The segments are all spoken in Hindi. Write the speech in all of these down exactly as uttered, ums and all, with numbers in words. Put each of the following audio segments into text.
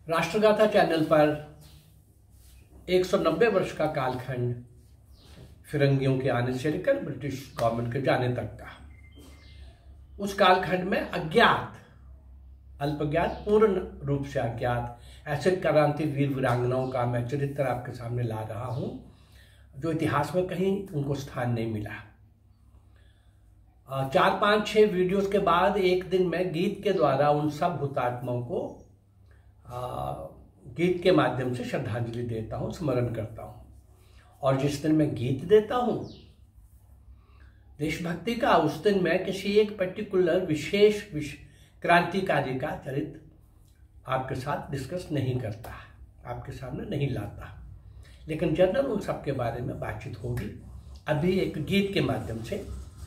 राष्ट्रगाथा चैनल पर एक सौ नब्बे वर्ष का कालखंड फिरंगियों के आने से लेकर ब्रिटिश गवर्नमेंट के जाने तक का, उस कालखंड में अज्ञात, अल्पज्ञात, पूर्ण रूप से अज्ञात ऐसे क्रांति वीर वीरांगनाओं का मैं चरित्र आपके सामने ला रहा हूं जो इतिहास में कहीं उनको स्थान नहीं मिला। चार पांच छह वीडियोस के बाद एक दिन मैं गीत के द्वारा उन सब हुतात्माओं को आ, गीत के माध्यम से श्रद्धांजलि देता हूं, स्मरण करता हूं। और जिस दिन मैं गीत देता हूं देशभक्ति का, उस दिन मैं किसी एक पर्टिकुलर विशेष क्रांतिकारी का चरित्र आपके साथ डिस्कस नहीं करता, आपके सामने नहीं लाता, लेकिन जनरल उन सब के बारे में बातचीत होगी अभी एक गीत के माध्यम से।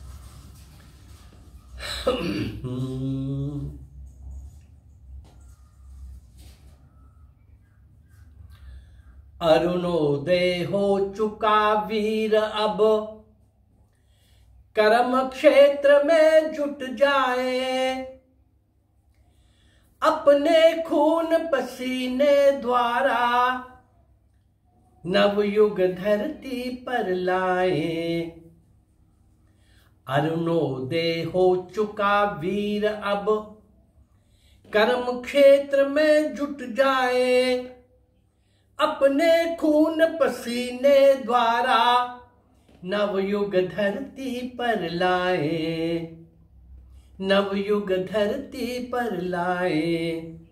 अरुणोदय हो चुका वीर अब, कर्म क्षेत्र में जुट जाए, अपने खून पसीने द्वारा नवयुग धरती पर लाए। अरुणोदय हो चुका वीर अब, कर्म क्षेत्र में जुट जाए, अपने खून पसीने द्वारा नवयुग धरती पर लाए, नवयुग धरती पर लाए।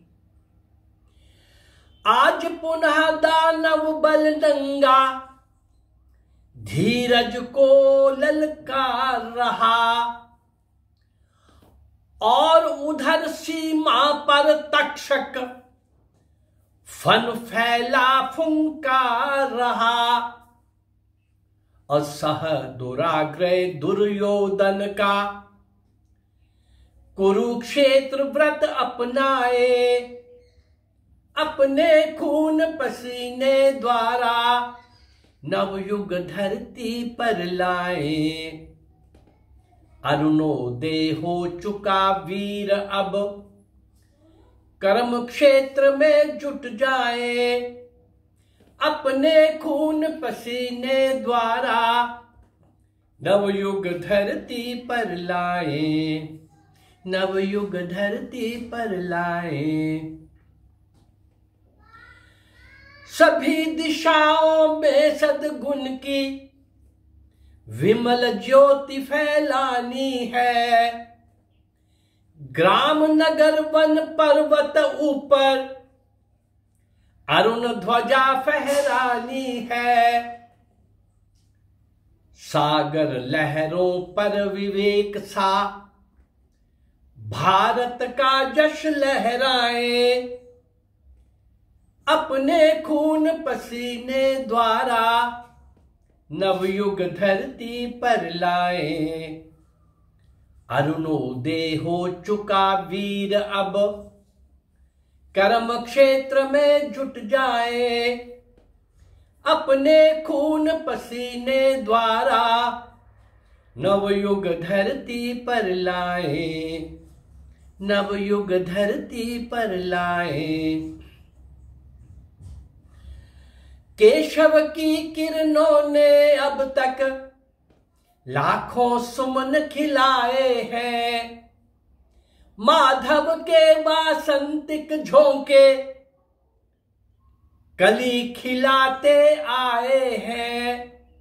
आज पुनः दानव बल नंगा धीरज को ललकार रहा, और उधर सीमा पर तक्षक फन फैला फुंकार रहा। असह दुराग्रह दुर्योधन का कुरुक्षेत्र व्रत अपनाए, अपने खून पसीने द्वारा नवयुग धरती पर लाए। अरुणोदय हो चुका वीर अब, कर्म क्षेत्र में जुट जाए, अपने खून पसीने द्वारा नवयुग धरती पर लाए, नवयुग धरती पर लाए। सभी दिशाओं में सद्गुण की विमल ज्योति फैलानी है, ग्राम नगर वन पर्वत ऊपर अरुण ध्वजा फहरानी है। सागर लहरों पर विवेक सा भारत का जश लहराए, अपने खून पसीने द्वारा नवयुग धरती पर लाए। अरुणोदय हो चुका वीर अब, कर्म क्षेत्र में जुट जाए, अपने खून पसीने द्वारा नवयुग धरती पर लाए, नवयुग धरती पर लाए। केशव की किरणों ने अब तक लाखों सुमन खिलाए हैं, माधव के वासंतिक झोंके कली खिलाते आए हैं।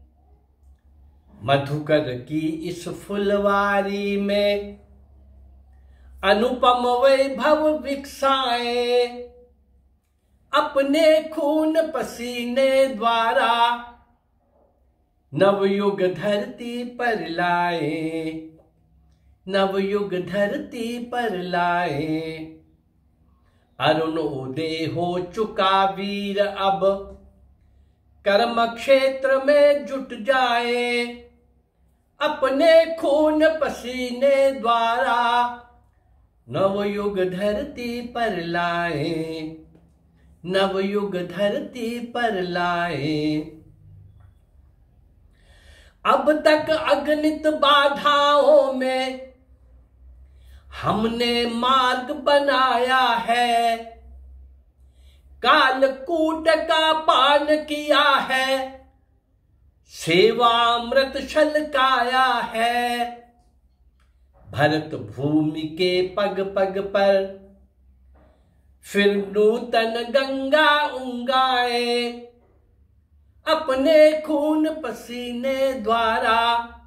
मधुकर की इस फुलवारी में अनुपम वैभव विकसाए, अपने खून पसीने द्वारा नवयुग धरती पर लाए, नवयुग धरती पर लाए। अरुणोदय हो चुका वीर अब, कर्म क्षेत्र में जुट जाए, अपने खून पसीने द्वारा नवयुग धरती पर लाए, नवयुग धरती पर लाए। अब तक अगणित बाधाओं में हमने मार्ग बनाया है, कालकूट का पान किया है, सेवामृत छलकाया है। भरत भूमि के पग पग पर फिर नूतन गंगा उंगाए, अपने खून पसीने द्वारा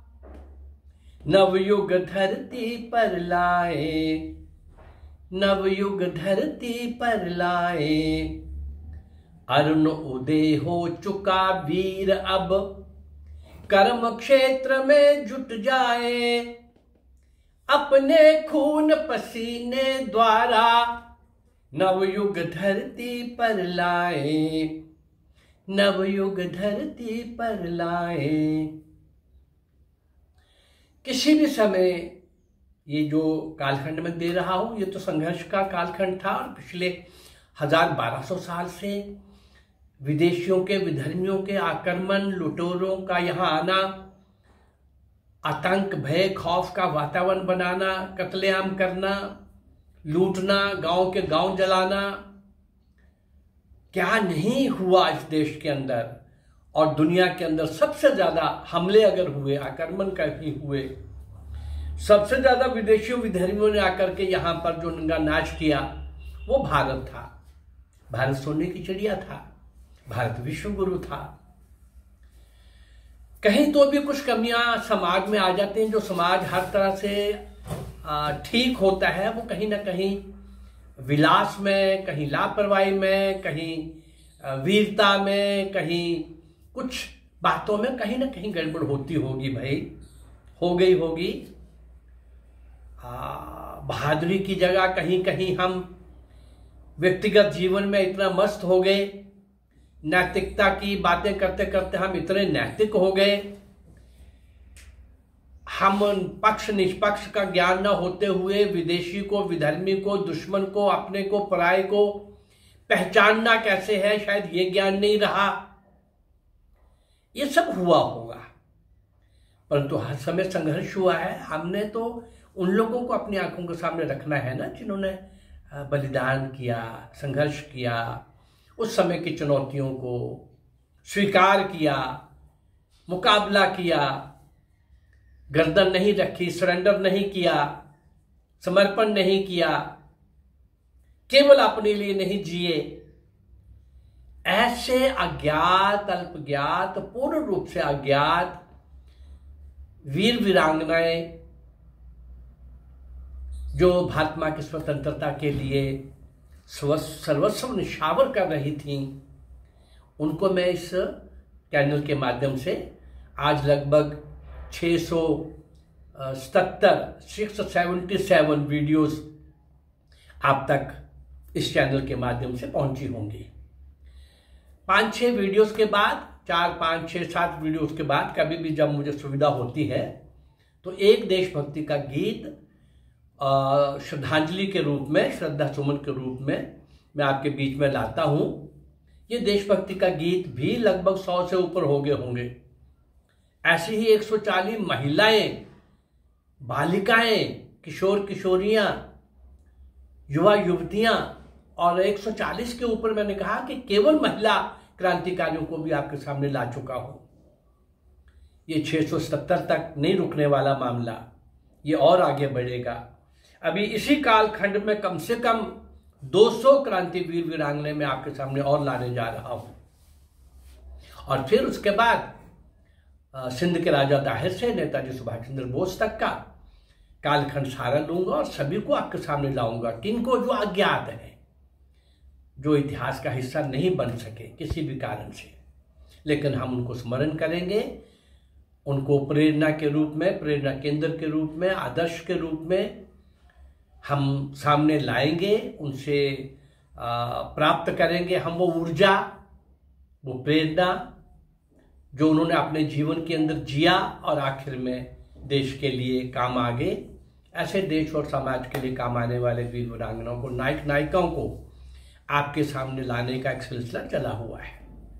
नवयुग धरती पर लाए, नवयुग धरती पर लाए। अरुण उदय हो चुका वीर अब कर्म क्षेत्र में जुट जाए, अपने खून पसीने द्वारा नवयुग धरती पर लाए, नवयुग धरती पर लाए। किसी भी समय ये जो कालखंड में दे रहा हूं, ये तो संघर्ष का कालखंड था और पिछले हजार बारह सौ साल से विदेशियों के, विधर्मियों के आक्रमण, लुटेरों का यहाँ आना, आतंक, भय, खौफ का वातावरण बनाना, कत्लेआम करना, लूटना, गांव के गांव जलाना, क्या नहीं हुआ इस देश के अंदर। और दुनिया के अंदर सबसे ज्यादा हमले अगर हुए, आक्रमण कहीं हुए, सबसे ज्यादा विदेशियों, विधर्मियों ने आकर के यहां पर जो नंगा नाच किया वो भारत था। भारत सोने की चिड़िया था, भारत विश्व गुरु था। कहीं तो भी कुछ कमियां समाज में आ जाती हैं। जो समाज हर तरह से ठीक होता है वो कहीं ना कहीं विलास में, कहीं लापरवाही में, कहीं वीरता में, कहीं कुछ बातों में कहीं ना कहीं गड़बड़ होती होगी भाई, हो गई होगी। बहादुरी की जगह कहीं कहीं हम व्यक्तिगत जीवन में इतना मस्त हो गए, नैतिकता की बातें करते करते हम इतने नैतिक हो गए, हम पक्ष निष्पक्ष का ज्ञान न होते हुए विदेशी को, विधर्मी को, दुश्मन को, अपने को, पराये को पहचानना कैसे है, शायद ये ज्ञान नहीं रहा। ये सब हुआ होगा, परंतु हर समय संघर्ष हुआ है। हमने तो उन लोगों को अपनी आंखों के सामने रखना है ना जिन्होंने बलिदान किया, संघर्ष किया, उस समय की चुनौतियों को स्वीकार किया, मुकाबला किया, गर्दन नहीं रखी, सरेंडर नहीं किया, समर्पण नहीं किया, केवल अपने लिए नहीं जिए। ऐसे अज्ञात, अल्पज्ञात, पूर्ण रूप से अज्ञात वीर वीरांगनाएं जो भारत मां की स्वतंत्रता के लिए सर्वस्व निछावर कर रही थीं, उनको मैं इस चैनल के माध्यम से आज लगभग छः सौ सत्तर सिक्स सेवेंटी सेवन वीडियोस आप तक इस चैनल के माध्यम से पहुंची होंगी। पाँच छः वीडियोस के बाद, चार पाँच छः सात वीडियोस के बाद कभी भी जब मुझे सुविधा होती है तो एक देशभक्ति का गीत श्रद्धांजलि के रूप में, श्रद्धा सुमन के रूप में मैं आपके बीच में लाता हूं। ये देशभक्ति का गीत भी लगभग सौ से ऊपर हो गए होंगे। ऐसी ही एक सौ चालीस महिलाएं, बालिकाएं, किशोर किशोरियां, युवा युवतियां और एक सौ चालीस के ऊपर मैंने कहा कि केवल महिला क्रांतिकारियों को भी आपके सामने ला चुका हूं। ये छः सौ सत्तर तक नहीं रुकने वाला मामला, ये और आगे बढ़ेगा। अभी इसी कालखंड में कम से कम दो सौ क्रांति वीर वीरांगने में आपके सामने और लाने जा रहा हूं। और फिर उसके बाद सिंध के राजा दाहिर से नेताजी सुभाष चंद्र बोस तक का कालखंड सारा लूंगा और सभी को आपके सामने लाऊंगा। किनको जो अज्ञात है, जो इतिहास का हिस्सा नहीं बन सके किसी भी कारण से, लेकिन हम उनको स्मरण करेंगे, उनको प्रेरणा के रूप में, प्रेरणा केंद्र के रूप में, आदर्श के रूप में हम सामने लाएंगे, उनसे प्राप्त करेंगे हम वो ऊर्जा, वो प्रेरणा जो उन्होंने अपने जीवन के अंदर जिया और आखिर में देश के लिए काम आ गए। ऐसे देश और समाज के लिए काम आने वाले वीर वीरांगनाओं को, नायक नायिकाओं को आपके सामने लाने का एक सिलसिला चला हुआ है।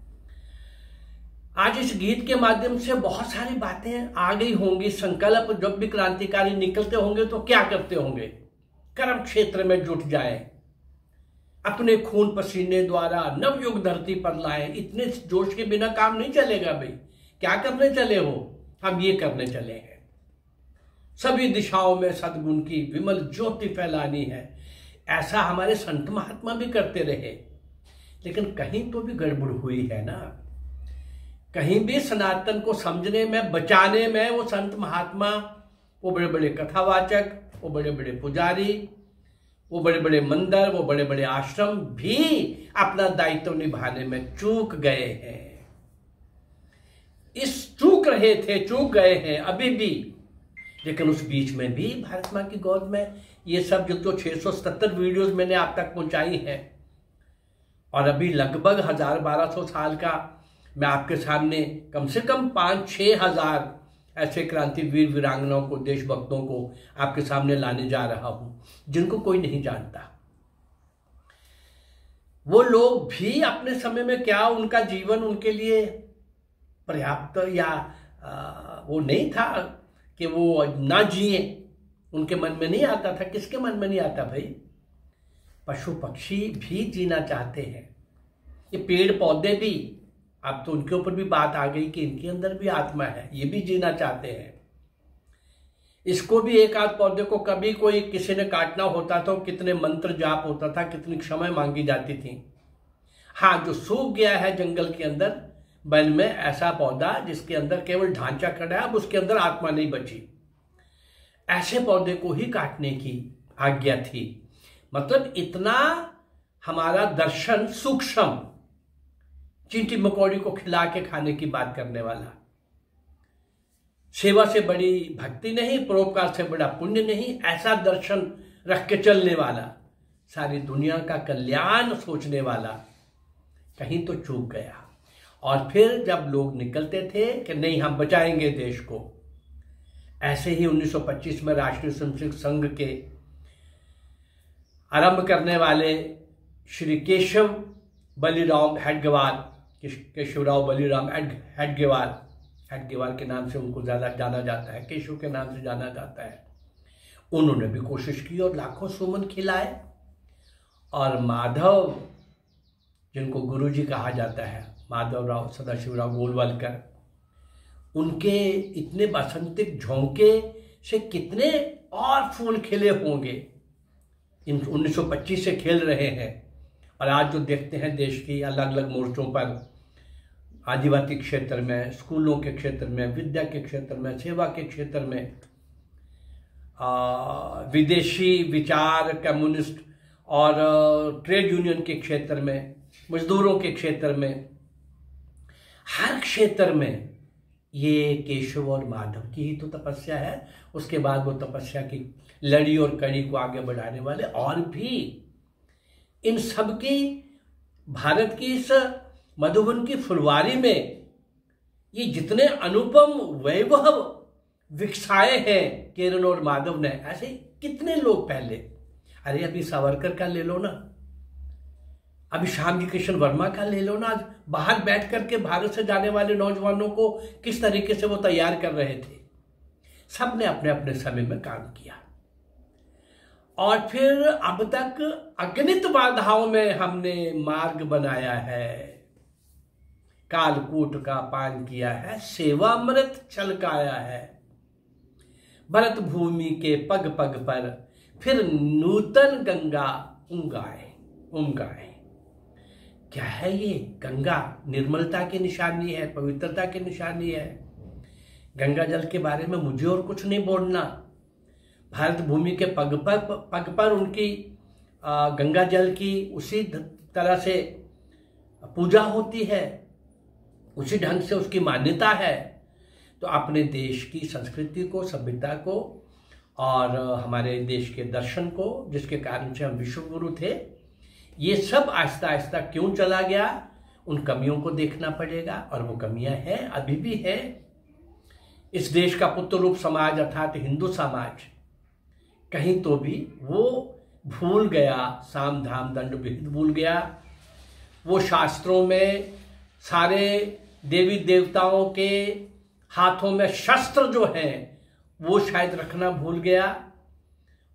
आज इस गीत के माध्यम से बहुत सारी बातें आ गई होंगी। संकल्प, जब भी क्रांतिकारी निकलते होंगे तो क्या करते होंगे? कर्म क्षेत्र में जुट जाएं, अपने खून पसीने द्वारा नवयुग धरती पर लाए। इतने जोश के बिना काम नहीं चलेगा भाई। क्या करने चले हो? हम ये करने चले हैं, सभी दिशाओं में सद्गुण की विमल ज्योति फैलानी है। ऐसा हमारे संत महात्मा भी करते रहे, लेकिन कहीं तो भी गड़बड़ हुई है ना। कहीं भी सनातन को समझने में, बचाने में वो संत महात्मा, वो बड़े बड़े कथावाचक, वो बड़े बड़े पुजारी, वो बड़े बड़े मंदिर, वो बड़े बड़े आश्रम भी अपना दायित्व निभाने में चूक गए हैं। इस चूक रहे थे, चूक गए हैं अभी भी। लेकिन उस बीच में भी भारत मां की गोद में ये सब जो तो छह सौ सत्तर वीडियोस मैंने आप तक पहुंचाई हैं, और अभी लगभग हजार बारह सौ साल का मैं आपके सामने कम से कम पांच छह हजार ऐसे क्रांति वीर वीरांगनाओं को, देशभक्तों को आपके सामने लाने जा रहा हूं, जिनको कोई नहीं जानता। वो लोग भी अपने समय में क्या उनका जीवन उनके लिए पर्याप्त या आ, वो नहीं था कि वो ना जिए, उनके मन में नहीं आता था। किसके मन में नहीं आता भाई? पशु पक्षी भी जीना चाहते हैं, ये पेड़ पौधे भी। अब तो उनके ऊपर भी बात आ गई कि इनके अंदर भी आत्मा है, ये भी जीना चाहते हैं। इसको भी एक आध पौधे को कभी कोई किसी ने काटना होता तो कितने मंत्र जाप होता था, कितनी क्षमा मांगी जाती थी। हाँ, जो सूख गया है जंगल के अंदर वन में, ऐसा पौधा जिसके अंदर केवल ढांचा खड़ा है, अब उसके अंदर आत्मा नहीं बची, ऐसे पौधे को ही काटने की आज्ञा थी। मतलब इतना हमारा दर्शन सूक्ष्म, चींटी मकोड़ी को खिला के खाने की बात करने वाला, सेवा से बड़ी भक्ति नहीं, परोपकार से बड़ा पुण्य नहीं, ऐसा दर्शन रख के चलने वाला, सारी दुनिया का कल्याण सोचने वाला कहीं तो चूक गया। और फिर जब लोग निकलते थे कि नहीं हम बचाएंगे देश को, ऐसे ही उन्नीस सौ पच्चीस में राष्ट्रीय स्वयंसेवक संघ के आरंभ करने वाले श्री केशव बलिराम हेडगेवार, केशवराव बलिराम हेडगेवार, हेडगेवार के नाम से उनको ज़्यादा जाना जाता है, केशव के नाम से जाना जाता है। उन्होंने भी कोशिश की और लाखों सुमन खिलाए। और माधव, जिनको गुरुजी कहा जाता है, माधव राव सदाशिवराव गोलवालकर, उनके इतने बसंतिक झोंके से कितने और फूल खिले होंगे। इन उन्नीस सौ पच्चीस से खेल रहे हैं। और आज जो देखते हैं देश की अलग अलग मोर्चों पर, आदिवासी क्षेत्र में, स्कूलों के क्षेत्र में, विद्या के क्षेत्र में, सेवा के क्षेत्र में, आ, विदेशी विचार, कम्युनिस्ट और ट्रेड यूनियन के क्षेत्र में, मजदूरों के क्षेत्र में, हर क्षेत्र में ये केशव और माधव की ही तो तपस्या है। उसके बाद वो तपस्या की लड़ी और कड़ी को आगे बढ़ाने वाले और भी, इन सब की, भारत की इस मधुबन की फुलवारी में ये जितने अनुपम वैभव विकसाए हैं किरण और माधव ने, ऐसे कितने लोग पहले। अरे अभी सावरकर का ले लो ना, अभी श्यामजी कृष्ण वर्मा का ले लो ना। आज बाहर बैठ करके भारत से जाने वाले नौजवानों को किस तरीके से वो तैयार कर रहे थे। सब ने अपने अपने समय में काम किया। और फिर अब तक अगणित बाधाओं में हमने मार्ग बनाया है, कालकूट का पान किया है, सेवामृत छलकाया है। भरत भूमि के पग पग पर फिर नूतन गंगा उंगाए उंगाए। क्या है ये? गंगा निर्मलता की निशानी है, पवित्रता की निशानी है। गंगा जल के बारे में मुझे और कुछ नहीं बोलना। भारत भूमि के पग पर पग पर उनकी गंगा जल की उसी तरह से पूजा होती है, उसी ढंग से उसकी मान्यता है। तो अपने देश की संस्कृति को, सभ्यता को और हमारे देश के दर्शन को, जिसके कारण से हम विश्व गुरु थे, ये सब आहिस्ता आहिस्ता क्यों चला गया, उन कमियों को देखना पड़ेगा। और वो कमियां हैं, अभी भी हैं। इस देश का पुत्र रूप समाज अर्थात हिंदू समाज कहीं तो भी वो भूल गया, साम धाम दंड भेद भूल गया। वो शास्त्रों में सारे देवी देवताओं के हाथों में शस्त्र जो हैं वो शायद रखना भूल गया।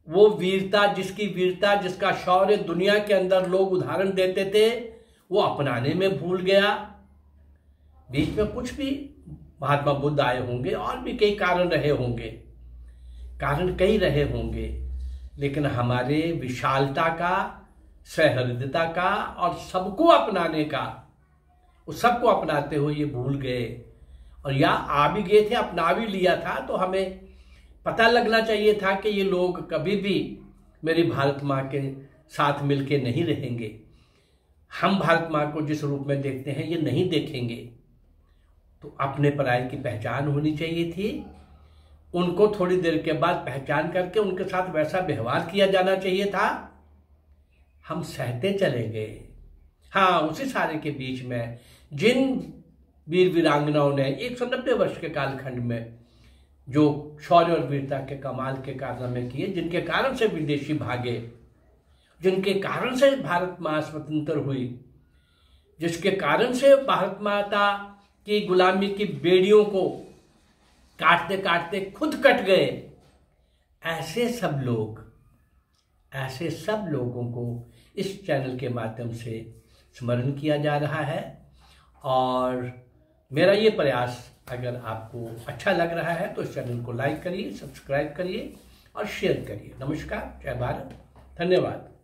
वो वीरता, जिसकी वीरता, जिसका शौर्य दुनिया के अंदर लोग उदाहरण देते थे, वो अपनाने में भूल गया। बीच में कुछ भी महात्मा बुद्ध आए होंगे और भी कई कारण रहे होंगे, कारण कई रहे होंगे, लेकिन हमारे विशालता का, सहृदयता का और सबको अपनाने का, उस सबको अपनाते हुए ये भूल गए। और या आ भी गए थे, अपना भी लिया था, तो हमें पता लगना चाहिए था कि ये लोग कभी भी मेरी भारत माँ के साथ मिलके नहीं रहेंगे। हम भारत माँ को जिस रूप में देखते हैं ये नहीं देखेंगे। तो अपने पराये की पहचान होनी चाहिए थी। उनको थोड़ी देर के बाद पहचान करके उनके साथ वैसा व्यवहार किया जाना चाहिए था। हम सहते चले गए। हाँ, उसी सारे के बीच में जिन वीर वीरांगनाओं ने एक सौ नब्बे वर्ष के कालखंड में जो शौर्य और वीरता के कमाल के कारनामे किए, जिनके कारण से विदेशी भागे, जिनके कारण से भारत माँ स्वतंत्र हुई, जिसके कारण से भारत माता की गुलामी की बेड़ियों को काटते काटते खुद कट गए, ऐसे सब लोग, ऐसे सब लोगों को इस चैनल के माध्यम से स्मरण किया जा रहा है। और मेरा ये प्रयास अगर आपको अच्छा लग रहा है तो इस चैनल को लाइक करिए, सब्सक्राइब करिए और शेयर करिए। नमस्कार, जय भारत, धन्यवाद।